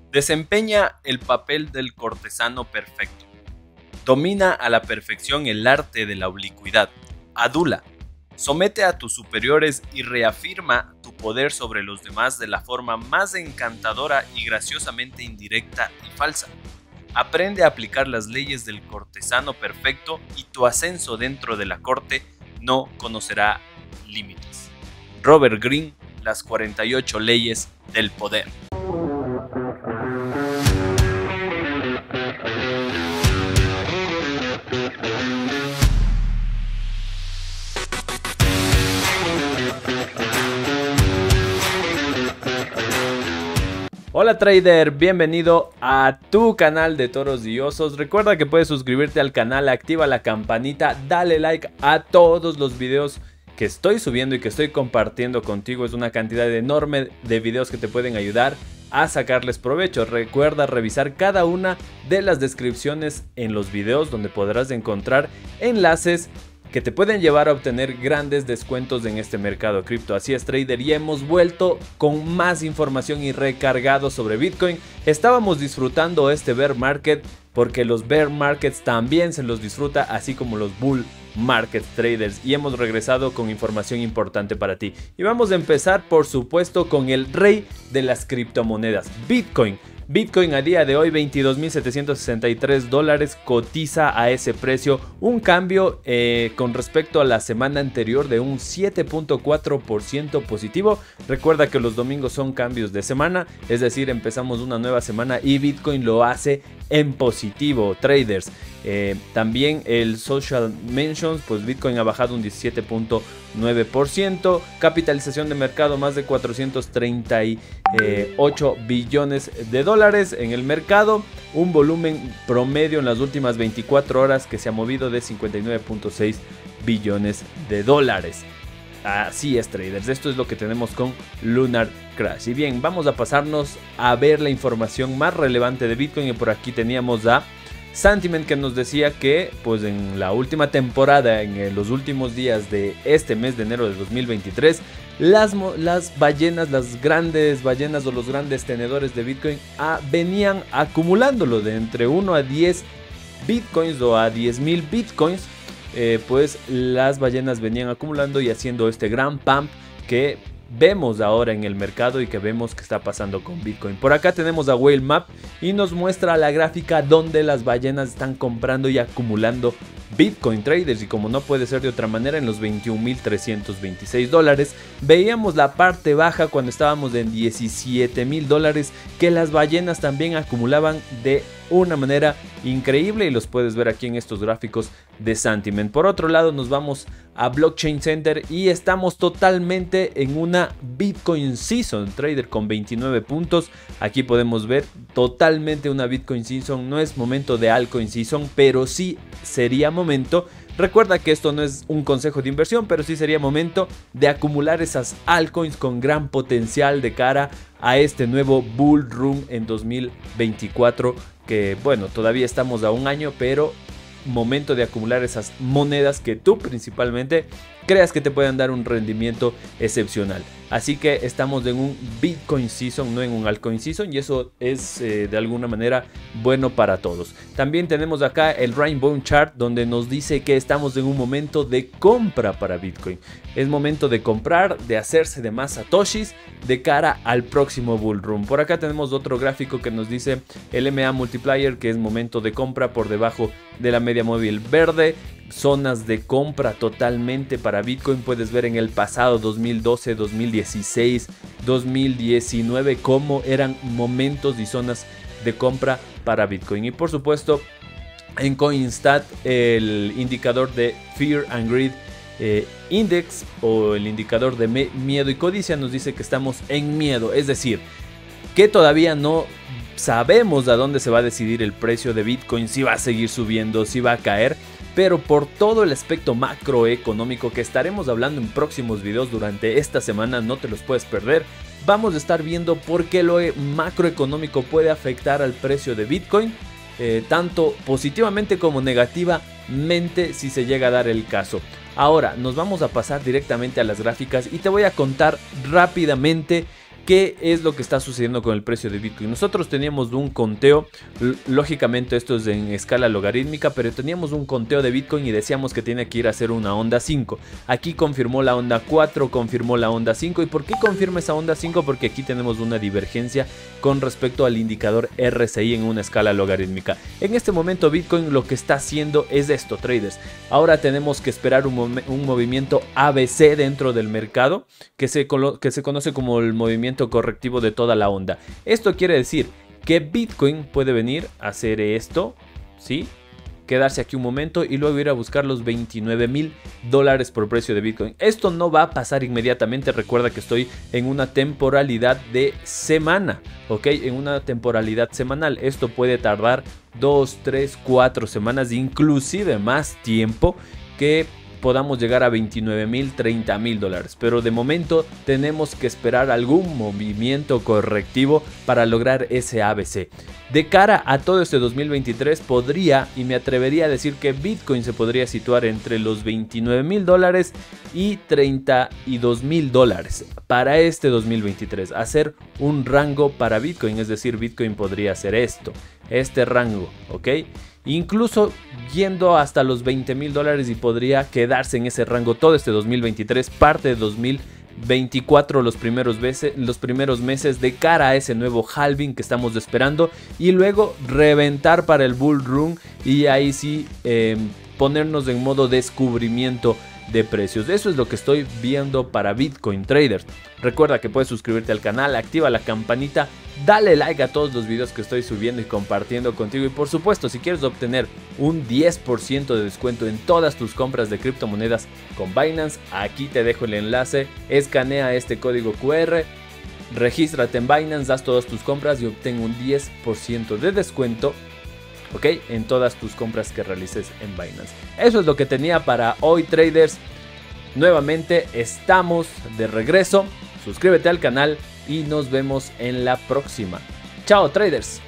Desempeña el papel del cortesano perfecto. Domina a la perfección el arte de la oblicuidad. Adula. Somete a tus superiores y reafirma tu poder sobre los demás de la forma más encantadora y graciosamente indirecta y falsa. Aprende a aplicar las leyes del cortesano perfecto y tu ascenso dentro de la corte no conocerá límites. Robert Greene, Las 48 leyes del poder. Hola trader, bienvenido a tu canal de toros y osos. Recuerda que puedes suscribirte al canal, activa la campanita, dale like a todos los videos que estoy subiendo y que estoy compartiendo contigo. Es una cantidad enorme de videos que te pueden ayudar a sacarles provecho. Recuerda revisar cada una de las descripciones en los videos, donde podrás encontrar enlaces que te pueden llevar a obtener grandes descuentos en este mercado cripto. Así es trader, y hemos vuelto con más información y recargado sobre Bitcoin. Estábamos disfrutando este bear market porque los bear markets también se los disfruta, así como los bull market traders, y hemos regresado con información importante para ti. Y vamos a empezar por supuesto con el rey de las criptomonedas, Bitcoin. Bitcoin a día de hoy $22,763 cotiza a ese precio, un cambio con respecto a la semana anterior de un 7.4% positivo. Recuerda que los domingos son cambios de semana, es decir, empezamos una nueva semana y Bitcoin lo hace en positivo, traders. También el social mentions, pues Bitcoin ha bajado un 17.9%, capitalización de mercado más de 438 billones de dólares en el mercado, un volumen promedio en las últimas 24 horas que se ha movido de 59.6 billones de dólares. Así es traders, esto es lo que tenemos con Lunar Crash. Y bien, vamos a pasarnos a ver la información más relevante de Bitcoin, y por aquí teníamos a Santiment, que nos decía que pues en la última temporada, en los últimos días de este mes de enero de 2023, las ballenas, las grandes ballenas o los grandes tenedores de Bitcoin venían acumulándolo de entre 1 a 10 Bitcoins o a 10,000 Bitcoins. Pues las ballenas venían acumulando y haciendo este gran pump que vemos ahora en el mercado y que vemos que está pasando con Bitcoin. Por acá tenemos a Whale Map y nos muestra la gráfica donde las ballenas están comprando y acumulando Bitcoin traders, y como no puede ser de otra manera, en los $21,326 veíamos la parte baja cuando estábamos en $17,000, que las ballenas también acumulaban de una manera increíble, y los puedes ver aquí en estos gráficos de Santiment. Por otro lado nos vamos a Blockchain Center y estamos totalmente en una Bitcoin Season trader con 29 puntos. Aquí podemos ver totalmente una Bitcoin Season. No es momento de Altcoin Season, pero sí sería momento. Recuerda que esto no es un consejo de inversión, pero sí sería momento de acumular esas altcoins con gran potencial de cara a este nuevo bull run en 2024, que bueno, todavía estamos a un año, pero momento de acumular esas monedas que tú principalmente creas que te puedan dar un rendimiento excepcional. Así que estamos en un Bitcoin Season, no en un Altcoin Season, y eso es de alguna manera bueno para todos. También tenemos acá el Rainbow Chart, donde nos dice que estamos en un momento de compra para Bitcoin. Es momento de comprar, de hacerse de más satoshis de cara al próximo bull run. Por acá tenemos otro gráfico que nos dice el MA Multiplier, que es momento de compra por debajo de la media móvil verde. Zonas de compra totalmente para Bitcoin. Puedes ver en el pasado 2012, 2016, 2019 cómo eran momentos y zonas de compra para Bitcoin. Y por supuesto en Coinstat el indicador de Fear and Greed Index, o el indicador de miedo y codicia, nos dice que estamos en miedo, es decir, que todavía no sabemos a dónde se va a decidir el precio de Bitcoin, si va a seguir subiendo, si va a caer. Pero por todo el aspecto macroeconómico que estaremos hablando en próximos videos durante esta semana, no te los puedes perder. Vamos a estar viendo por qué lo macroeconómico puede afectar al precio de Bitcoin, tanto positivamente como negativamente si se llega a dar el caso. Ahora nos vamos a pasar directamente a las gráficas y te voy a contar rápidamente ¿Qué es lo que está sucediendo con el precio de Bitcoin? Nosotros teníamos un conteo, lógicamente esto es en escala logarítmica, pero teníamos un conteo de Bitcoin y decíamos que tiene que ir a hacer una onda 5. Aquí confirmó la onda 4, confirmó la onda 5. ¿Y por qué confirma esa onda 5? Porque aquí tenemos una divergencia con respecto al indicador RSI en una escala logarítmica. En este momento Bitcoin lo que está haciendo es esto, traders. Ahora tenemos que esperar un movimiento ABC dentro del mercado que se conoce como el movimiento correctivo de toda la onda. Esto quiere decir que Bitcoin puede venir a hacer esto, ¿sí? Quedarse aquí un momento y luego ir a buscar los $29,000 por precio de Bitcoin. Esto no va a pasar inmediatamente. Recuerda que estoy en una temporalidad de semana, ¿ok? En una temporalidad semanal. Esto puede tardar 2, 3, 4 semanas, inclusive más tiempo, que podamos llegar a $29,000, $30,000, pero de momento tenemos que esperar algún movimiento correctivo para lograr ese ABC. De cara a todo este 2023 podría, y me atrevería a decir que Bitcoin se podría situar entre los $29,000 y $32,000 para este 2023, hacer un rango para Bitcoin, es decir, Bitcoin podría hacer este rango, ¿ok? Incluso yendo hasta los $20,000 y podría quedarse en ese rango todo este 2023, parte de 2024, los primeros meses de cara a ese nuevo halving que estamos esperando, y luego reventar para el bull run y ahí sí ponernos en modo descubrimiento de precios. Eso es lo que estoy viendo para Bitcoin traders. Recuerda que puedes suscribirte al canal, activa la campanita, dale like a todos los videos que estoy subiendo y compartiendo contigo, y por supuesto si quieres obtener un 10% de descuento en todas tus compras de criptomonedas con Binance, aquí te dejo el enlace, escanea este código QR, regístrate en Binance, das todas tus compras y obtén un 10% de descuento, ¿ok? En todas tus compras que realices en Binance. Eso es lo que tenía para hoy, traders. Nuevamente estamos de regreso. Suscríbete al canal y nos vemos en la próxima. Chao, traders.